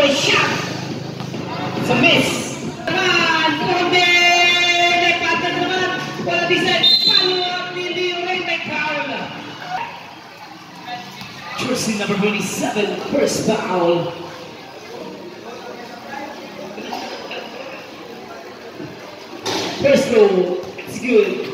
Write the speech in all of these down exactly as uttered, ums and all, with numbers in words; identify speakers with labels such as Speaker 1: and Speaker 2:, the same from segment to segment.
Speaker 1: three-point shot. It's a miss. Naman, Conde! May pattern naman. Wala decent. Follow-up ni Leo Ray. May foul. Jersey number twenty-seven, first foul. First row, it's good.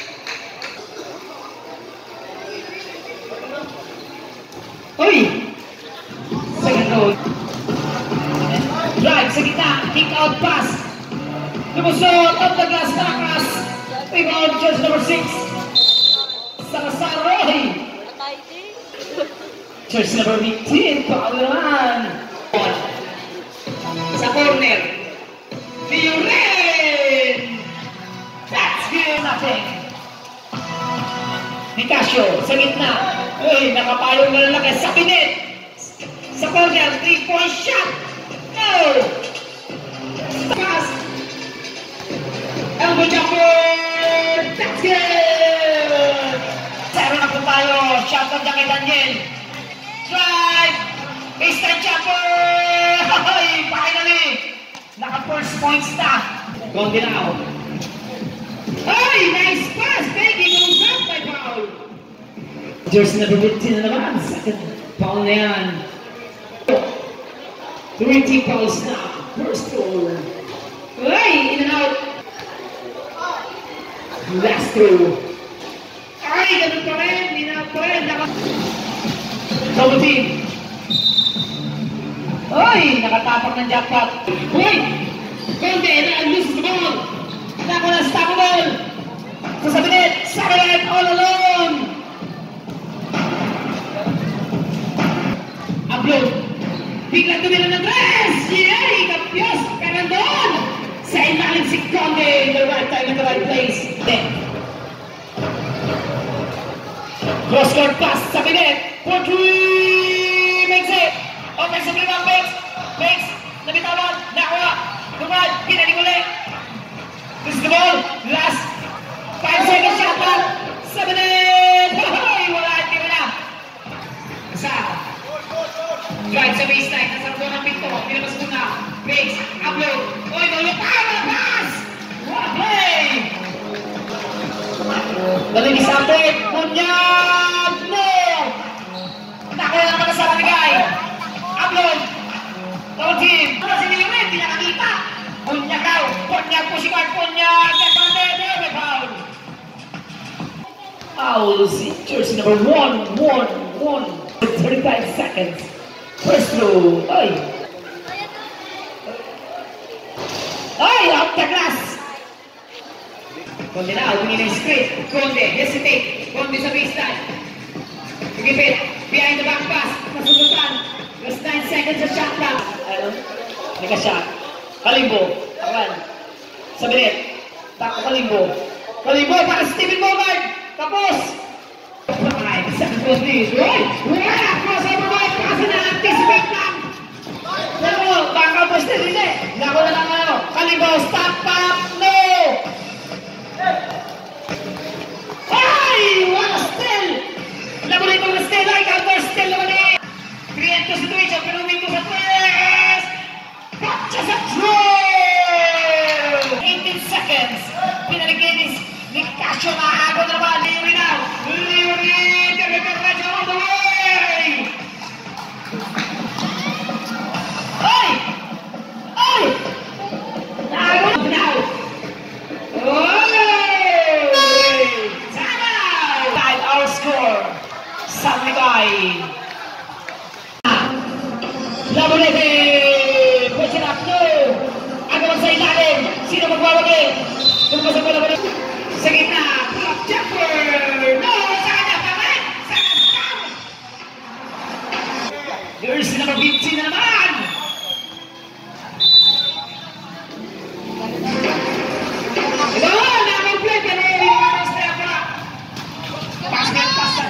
Speaker 1: Oy! Second row. Drive sa gitna, kick out pass. Lumusot, up the glass, takas. Rebound, jersey number six. Salazar Roy. Jersey number eighteen, foul naman. Sa corner. Leo Ray. That's good, nothing. Nicasio, sa gitna. Uy, nakapayong na lalaki sa pinet. Sa corner, three-point shot. No! Pass. Elbow jumper. That's good. Zero na po tayo. Shot on kay Daniel. Drive. Baseline jumper. Hoy, finally. Naka-first points na. Gone now. Hey, nice pass. Thank you. Goes up by foul. Jersey number fifteen na naman. Second foul na yan. Three team fouls na. First foul. Hey, in and out. Last throw. Ay, ganun pa rin. In and out pa rin. Double team. Ay, nakatapak ng jackpot. Uy! Conde, and loses the ball. Nako na, stop the ball. Sasabi din, Saret all alone. Upload. Biglang tumila ng dress. Yay! Kapyos! Pero doon! Sa ilalim si Conde in the right time in the right place. Then. Cross-court pass sa binet. four three! Makes it! Offensive rebound, makes! Makes! Nabitawan! Nakuha! Lumad! Pinaling ulit! This is the ball! Last five seconds shot lang! Sa binet! Hoy! Wala! Hindi mo na! Isa! Drive sa baseline! Nasa doon ang pinto! Pinabas mo na! Makes! Upload! Uy! Nulog! Power pass! What play! Dali ni Sampit! Punyag! No! Nakuha na naman sa Ranigay! Upload! Double team! Ano si Leo Ray? Hindi nakakita! Punyag daw! Punyag po si Mark! Punyag! May foul! Foul si jersey number one, one, one. thirty-five seconds. First throw. Ay! Ay! Out the glass! Conde na, tumingin na yung straight. Conde, hesitate. Conde sa baseline. Pagipit. Behind the back pass. Nasubutan. Just nine seconds sa shot clock. Ayun. Hindi ka shot. Kalimbo. Awan. Sa binet. Tako Kalimbo. Kalimbo para sa Steven Bogart. Tapos. Five. Second goal please. Roy! Wala! Crossover Roy! Kasi na-anticipate lang. Pero, baka po siya hindi. Nako na lang ano. Kalimbo. Stop up. No! Ay! Wala still! Lamunin ko na still. Ay, counter still naman eh. Create the situation. Pero umito sa press. Gotcha sa throw! eighteen seconds. Pinaliginis. Nicasio na ako na ba? Leo Ray now. Leo Ray. Derek all the way. Ay! Ay! Nago now. Score! Samigay! Labonete! Push it up, no! Agawan sa ilalim! Sino magwawagi? Tulog sa bola bola! Sa gitna! Block jumper! No! Sa kanya! Pamit! Sa kanya! Jersey number fifteen na naman! Ito! Nakapag-play! Pero hindi naman ang step na! Basket, basket!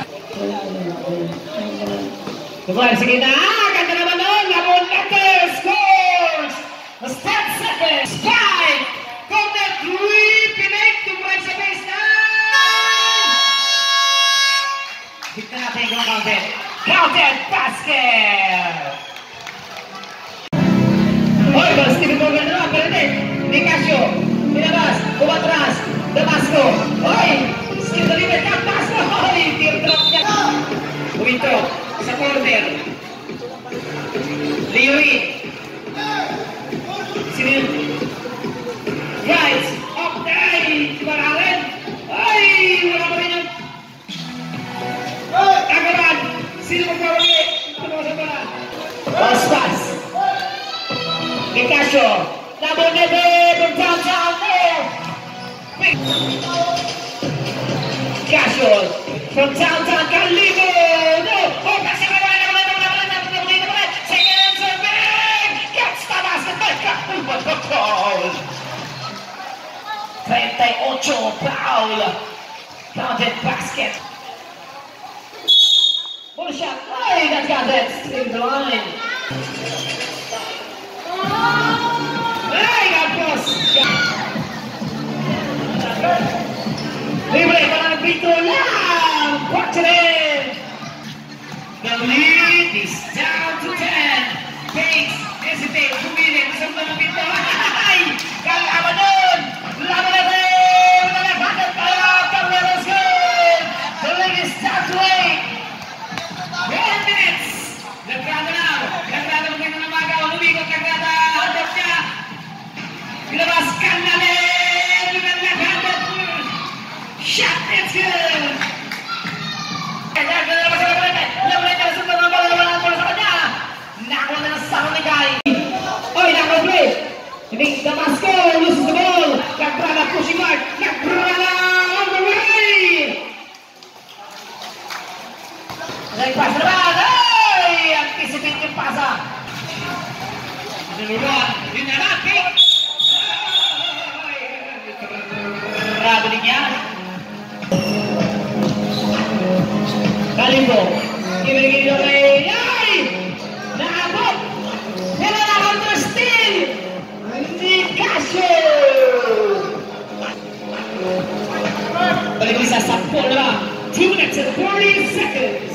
Speaker 1: Tukuhan, sige na! Ganda naman nun! Labon letter! Scores! ten seconds! Five! Corner three! Pinake! Tumrag sa baseline! Hit na natin yung counted! Counted basket! Hoy, balas Steven Morgan na lang, pero hindi. Nicasio, pinabas, umatras, Damasco. Hoy, skill delivery, Damasco. Hoy, teardrop niya. Umintro, sa corner. Leo Reed. Sino yun? Right, up there, Baralen. Ay, wala pa rin yun. Agaran, sino magkawali? Tumasa pa na. Ospas. Nicasio. Number nine from downtown there. Nicasio from downtown Calibo. No. Oh, kasi wala na wala na wala na wala na wala. Second serving. Gets the basket. What the call? thirty-eight foul. Counted basket. What a shot. Hey, that got that in the line. Hey, got boss. Libre para Vito Lam. Watch it in. The lead is down to ten. Takes, hesitate, two minutes. Isang mga Vito. Ay, kalaban nun. Laban natin. Nalagpagan tayo. Carreras good. The lead is down to eight. One minutes. Nagkrada na. Nagkrada mo kayo ng umaga. Lumigot nagkrada. Hotdog niya. Pinabaskan namin. Nalagpagan. Shot. It's good. Nagkrada na ba sa labanan? Labanan na sa mga bola. Labanan mo na sa kanya. Nakuha na sa ni Guy. Oy, nakuha play. Hindi Damasco. Loses the ball. Nagkrada pushing mark. Nagkrada on the way. Nagpass na ba? Anticipate yung pasa. Niluruan. Yun na natin. Grabe din yan. Calibo. Kibigil yung kay... Ay! Naabot! Pero na-counter steal! Nicasio! Balik isa sa bola. two minutes and forty seconds.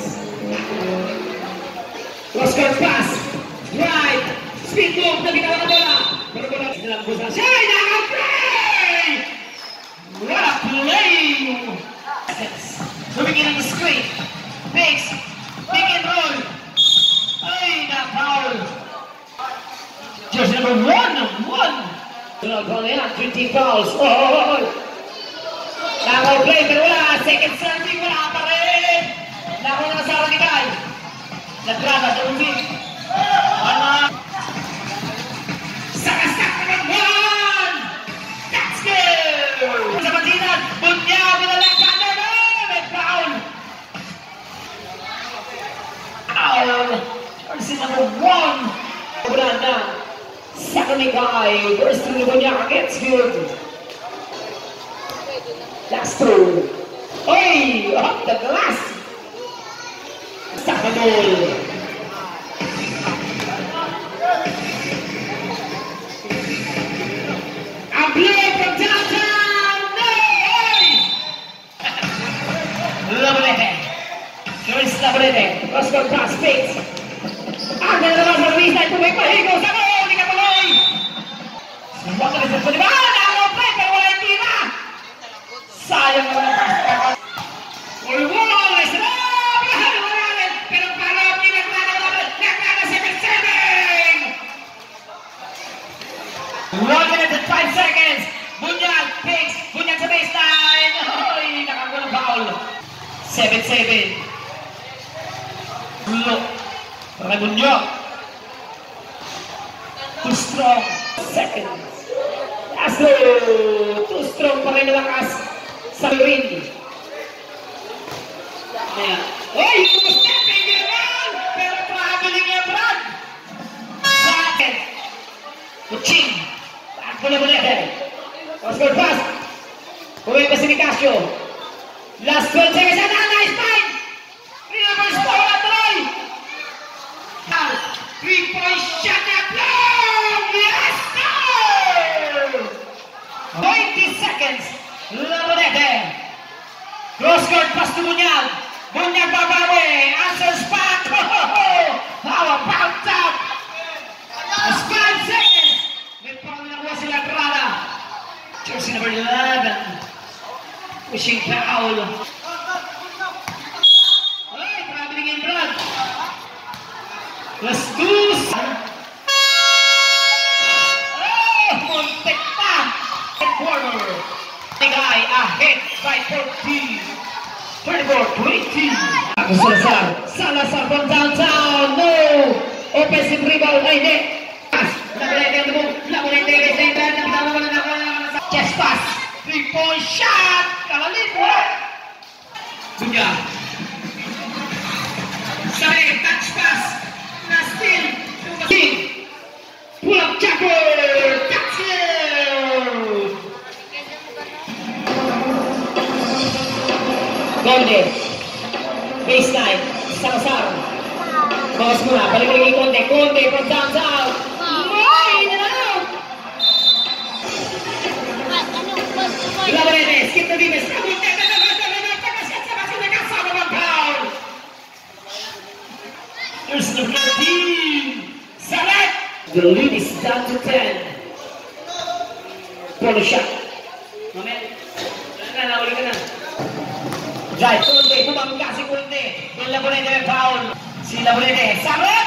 Speaker 1: Cross-court pass, right, speed move na ginawa na bola. Pero bola, sinalambos na siya, naka-play! What a play! Lumingin ang screen, fakes, pick and roll. Ay, na-foul. Jersey number one, one. Naka-play yan, twenty fouls. Oh, oh, oh. Naka-play, pero wala, second serving, wala pa rin. Naka-play na sa Ranigay. Nagkrada sa ulit. Ano? Sakasak naman one! That's good! Sa Matinan, Bunya, binalagkan na na! May foul! Foul! Jersey number one! Branda, second guy, first to the Bunya, gets good. That's true. Oy! Off the glass! Sakadol. A blow from downtown. No! Labalete. Chris Labalete. Cross-court pass, fakes. Ang ganda naman sa release na ito may pahigaw sa goal. Hindi ka tuloy. Huwag ka na sa paliban. Nakaplay pero wala yung tira. Sayang naman ang pass. Ulwong. Listen up. one minute and five seconds. Bunyag, picks. Bunyag sa baseline. Ay, nakakuha ng foul. seven seven. Look. Para Bunyag. Too strong. Seconds. Aso. Too strong pa rin lakas sa ring. Ayan. Ay, stepping around. Pero traveling niya, Brad. Second. Kuching. Boleh-boleh. Cross-court pass. Pemain pa si Nicasio. Last twelve seconds. Ada nice fight. Reverse ball at try. Three-point shot at long. Yes, sir. twenty seconds. Lamonete. Cross-court pass to Bunyag. Bunyag babawi. Answers back. How about that? Five seconds. Touching foul. Ay, traveling in front. Let's do. Oh, muntik pa. Corner. Tigay ahead by fourteen. twenty-four twenty. Salazar. Salazar from downtown. No. Offensive rebound. Ay, hindi. Pass. Laborete ang dumong. Laborete. Chest pass. Three-point shot. Kalalit. Dunya. Sari. Touch pass. Na still. Pull up Chapel. That's it. Golden. Baseline. Salazar. Bawas muna. Balik lagi Conde. Conde from downtown. Ay, nanalo. Laborete. Skip the defense. There's number thirteen. Salat. The lead is down to ten. Polo shot. Moment. Wala na, uli ka na. Drive, Conde, bumangga si Conde. Yung Laborete may foul. Si Laborete, Salat!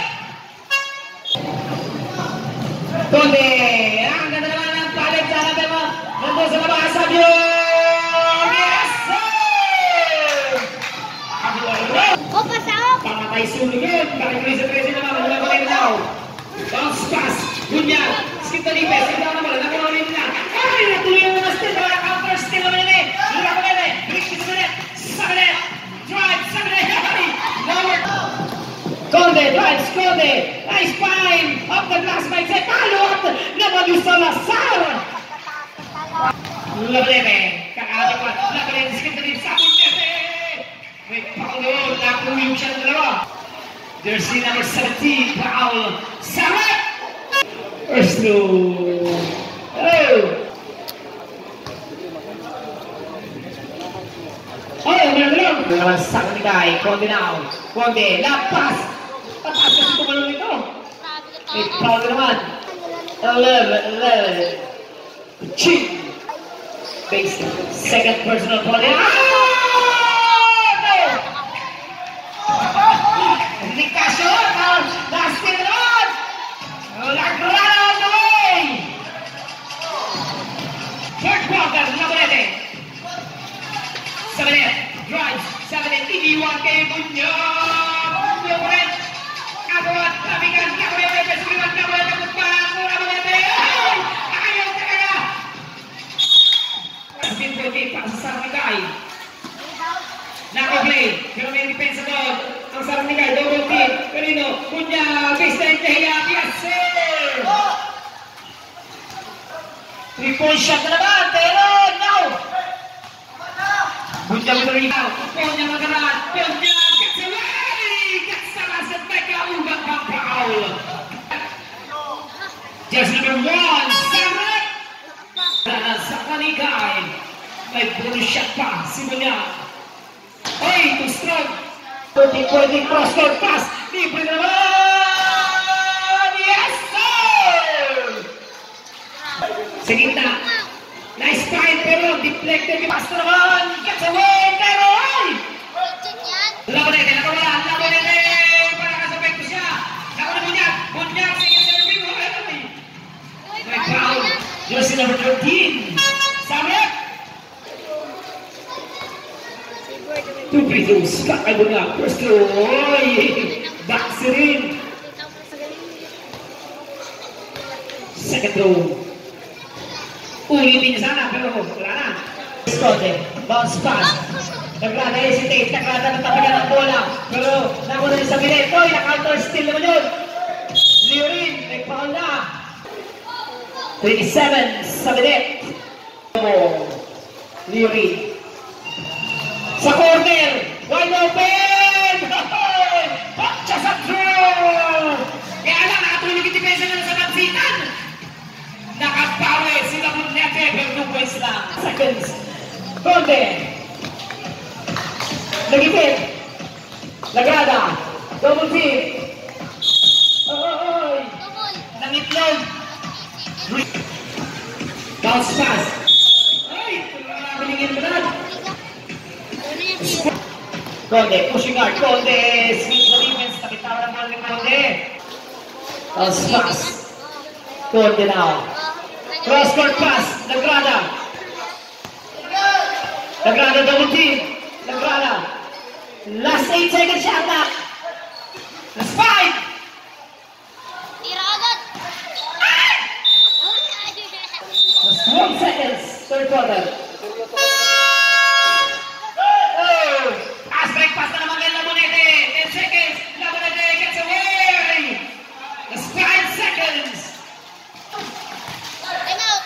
Speaker 1: Conde, ang ganda naman ng palit sa natin mo. Nandun sa labas, Sabio! Yes, sir!
Speaker 2: O, pasok!
Speaker 1: Pamatay sunugin. Bakit presa-presa naman, wala Laborete daw. Bounce pass, Bunyan. Skip the defense, ito naman, nakuha na. Ay, natuloy ang mga steal, mga counter steal Laborete. Laborete, break this minute. Sabanet, drive, Sabanet, hurry, lower. Conde, drives, Conde, nice spine, up the glass by Zé, follow up, naman yung Salazar. Laborete, kakalit pa, Laborete, skip the defense, Sabanet. May foul, nakuha siya ng dalawa. There's the number seventeen, foul, Sabanet. First no. Oh. Oh, meron lang. Meron sa kanigay. Conde now. Conde, lapas. Pataas kasi tumalong ito. May foul naman. eleven, eleven. Chin. Base. Second personal foul. Ah! No! Hindi ka sure. Last thing naman. Lagrana on the way. Third quarter. Laborete. Sabanet, drives, Sabanet, iniwan kay Bunyan. Bunyan, Kabuat, Kabigan, Kabuat, Kabuat, Kabuat, Kabuat, Kabuat, ay! Ayaw talaga! Spin rotate pa sa Sarnigay. Naka-play, pero may depensa doon. Ang Sarnigay, double team. Perino, Bunyan, baseline kahiya, yes sir! Three-point shot na naman, pero no! Bunyan mo rin now. Bunyan magaran. Bunyan gets away. Gets the last at Mecca. Ugat ng foul. Just number one. Sabanet. Sa kanigay. May bonus shot pa. Si Bunyan. Ay, too strong. thirty-forty cross-court pass. Libre naman. Yes, sir. Sa gitna. Nice fight, pero deflected yung pass naman. Gets away, pero ay! Laborete, nakawala. Laborete, para kasabay ko siya. Nakawala Bunyan. Bunyan, sige, serving mo. May foul. Jersey number thirteen. Sabanet. Two free throws. Kakay Bunyan. First throw. Oy! Baksi rin. Second throw. Ulitin niya sana, pero wala na. Conde, bounce pass. Nagrada hesitate, nagrada ng tapagan ng bola. Pero nakuha na sa bilet. Oy, na-counter steal naman yun. Leorin, may foul na. twenty-seven sa bilet. Leorin. Sa corner, wide open! Patcha sa throw! Kaya lang, nakatulog yung depensa na sa Mansitan. Nakapawi sila mo nete, pero two points lang. Seconds. Conde. Nagipit. Lagrada. Double team. Oy! Nangitlog. Bounce pass. Ay! Piningin mo na. Conde, pushing hard. Conde, swing sa defense. Nakitawan ang ball ni Conde. Pass pass. Conde now. Cross-court pass. Lagrada. Lagrada double team. Lagrada. Last eight seconds shot na. Last five.
Speaker 2: Tira agad.
Speaker 1: Last twelve seconds. Third quarter. Oh! Pass break pass na naman kay Labonete. ten seconds. Labonete gets away. Last five seconds.
Speaker 2: Time out.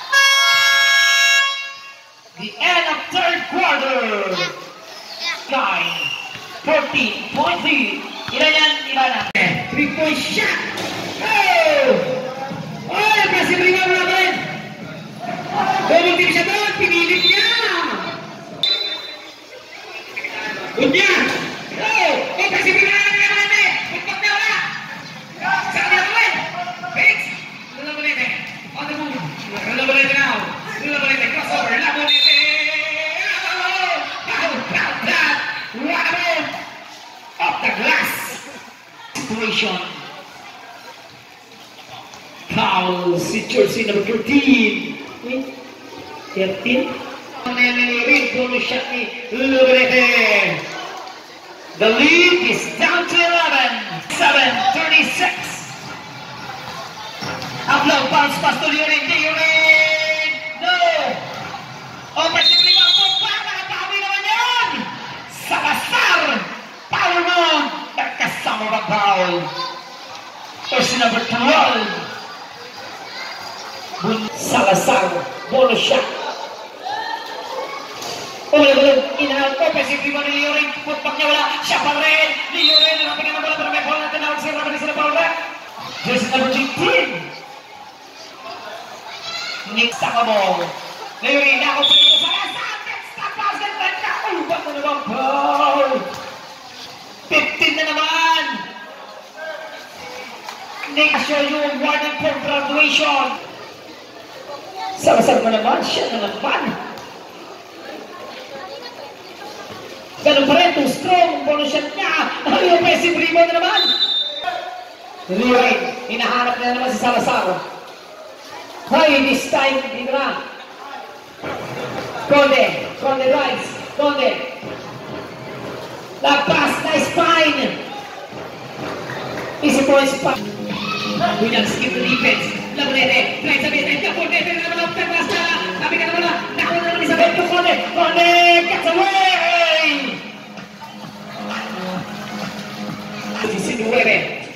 Speaker 1: The end of third quarter. Nine. fourteen point three. Ilan yan? Iba na. Three-point shot. Oh! Oh! Kasi bringan mo naman. Double team siya doon. Pinilit niya. Unya. Oh! Oh! Kasi bringan mo naman eh. Pagpag na wala. Sa kanila mo eh. Fix. Labonete. On the move. Labonete now. Labonete. Crossover. Labonete. Oh! How about that? Wow! Off the glass. Situation. Foul. Si jersey number thirteen. Wait. thirteen? Rin, bonus shot ni Labonete. The lead is down to eleven. seven thirty-six. Upload, bounce pass to Liorin. Liorin! No! Offensive rebound po. Nakatawi naman yan! Salazar! Power move! Nagkasama ba foul? Jersey number twelve. Salazar. Bonus shot. Ulit-ulit, in-out, offensive rebound ni Liorin, putpak niya wala, siya pa rin, Liorin, nalapigan ng bola, pero may bola na tinawag siya, rapid sila foul back. Jersey number eighteen. Nick Sacamo. Liorin, ako pa rin sa Salazar, stop pass, ganda na, ubat na naman, foul. fifteen na naman. Nick, show you warning for graduation. Salazar na naman, siya na naman. Ganun pa rin, too strong, bonus shot niya. Ay, offensive rebound na naman. Liorin, hinahanap na naman si Salazar. Ay, this time, dito na. Conde, Conde rights, Conde. Lagpas, nice spine. Easy points pa. Williams, give the defense. Labonete, try sa bit, Conde, pero naman ang pagpas na. Sabi ka naman na, nakuha naman Isabel to Conde. Conde, gets away! Sinuwebe.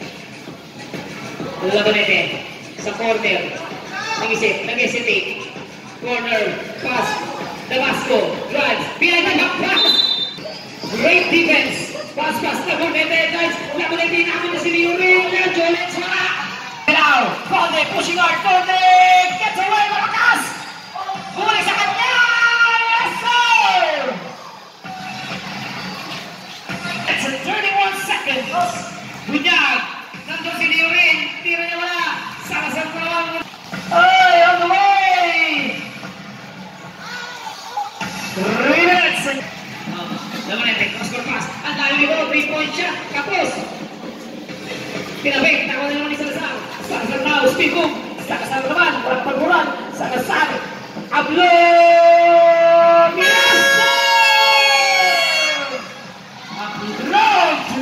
Speaker 1: Labonete sa corner. Nag-isip, nag-hesitate. Corner, pass. Damasco, drives. Behind the back pass. Great defense. Pass, pass. Labonete, drives. Labonete, namin na si Liorin. Jolens, wala. Now, Conde, pushing hard. Conde, gets away, malakas. Muli sa kanya. Yes, sir! It's a thirty-one seconds. Bunyag! Nandun si Liorin! Tira niya wala! Salazar pa lang! Ay! On the way! Three minutes! Labonete, cross-court pass. Ang dami nito, three-point shot. Kapos! Pinabik! Nakuha na naman ni Salazar. Salazar now, speed move! Salazar naman! Walang pagburan! Salazar! Upload! Yes! Upload to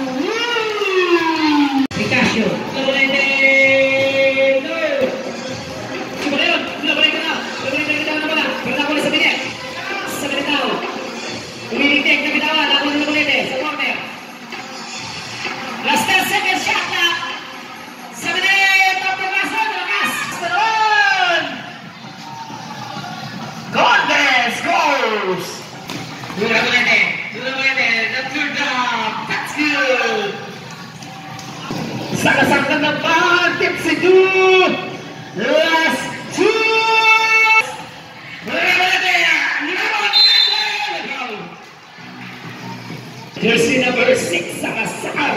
Speaker 1: Casio, Labonete, no! Coba Leon, Labonete na, Labonete na na bola, berlaku di sabinya, sabinya tahu, Ulirik na bitawa, lawan ng Labonete sa corner. Last ten seconds shot na, sabinya, tapos lakas, lakas, Steron! Conde scores! Labonete, Labonete, the third down, that's good! Salazar na naman, tipsy dude! Last two! Jersey number six, Salazar.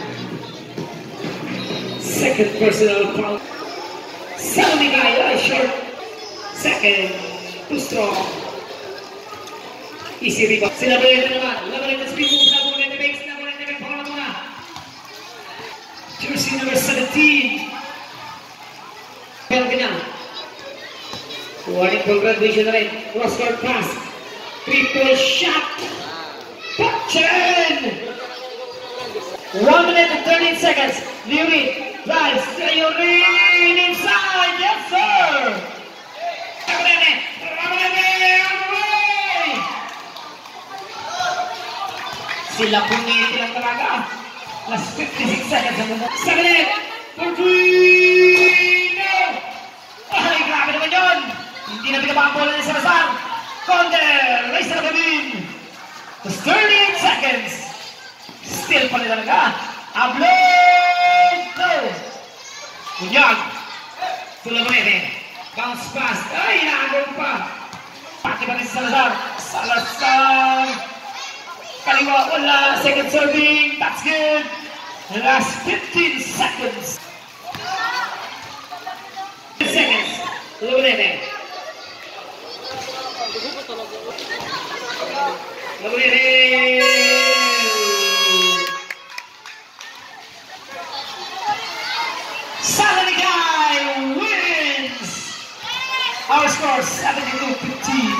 Speaker 1: Second personal foul. Selling guy, short. Second, too strong. Easy rebound. Sila ba yun naman? Labonete speed moves, Labonete makes na. Jersey number seventeen. Kaya ganyan. Warning for graduation na rin. Cross-court pass. Triple shot. Captain! one minute and thirteen seconds. Liurin drives. Liurin inside. Yes, sir! Ramanene! Ramanene! Ramanene! Sila puniti lang talaga. Last fifty-six seconds ang muna. seven minute for three! No! Ay, grabe naman yun! Hindi na binaba ang bola ni Salazar. Conder! Race na namin! Just thirty-eight seconds! Still pa rin talaga. Ablon! No! Bunyag! Tulamanene. Bounce pass. Ay, naagol pa. Pati pa rin si Salazar. Salazar! Kaliwa, wala. Second serving. That's good. The last fifteen seconds. Seconds. Tulamanene. Tulamanene. Salanigay wins! Our score seventy-two fifteen.